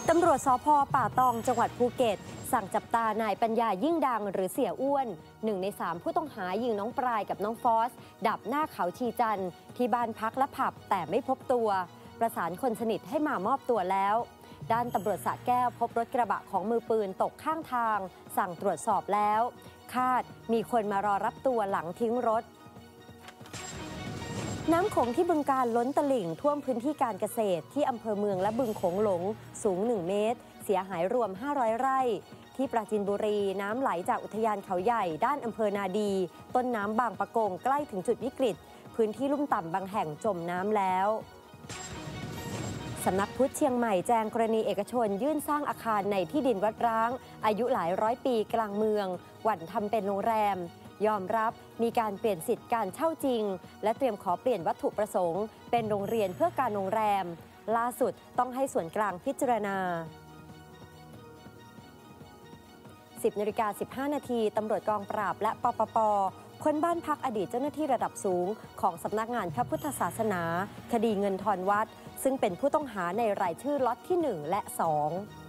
ตำรวจสภ.ป่าตองจังหวัดภูเก็ตสั่งจับตานายปัญญายิ่งดังหรือเสียอ้วน1 ใน 3ผู้ต้องหายิงน้องปรายกับน้องฟอสดับหน้าเขาชีจันทร์ที่บ้านพักและผับแต่ไม่พบตัวประสานคนสนิทให้มามอบตัวแล้วด้านตำรวจสระแก้วพบรถกระบะของมือปืนตกข้างทางสั่งตรวจสอบแล้วคาดมีคนมารอรับตัวหลังทิ้งรถน้ำโขงที่บึงกาฬล้นตลิ่งท่วมพื้นที่การเกษตรที่อำเภอเมืองและบึงโขงหลงสูง1 เมตรเสียหายรวม500 ไร่ที่ปราจีนบุรีน้ำไหลจากอุทยานเขาใหญ่ด้านอำเภอนาดีต้นน้ำบางปะกงใกล้ถึงจุดวิกฤตพื้นที่ลุ่มต่ำบางแห่งจมน้ำแล้วสำนักพุทธเชียงใหม่แจ้งกรณีเอกชนยื่นสร้างอาคารในที่ดินวัดร้างอายุหลายร้อยปีกลางเมืองหวั่นทำเป็นโรงแรมยอมรับมีการเปลี่ยนสิทธิ์การเช่าจริงและเตรียมขอเปลี่ยนวัตถุประสงค์เป็นโรงเรียนเพื่อการโรงแรมล่าสุดต้องให้ส่วนกลางพิจารณา 10:15 นาทีตำรวจกองปราบและปปป.ค้นบ้านพักอดีตเจ้าหน้าที่ระดับสูงของสำนักงานพระพุทธศาสนาคดีเงินทอนวัดซึ่งเป็นผู้ต้องหาในรายชื่อล็อตที่ 1 และ 2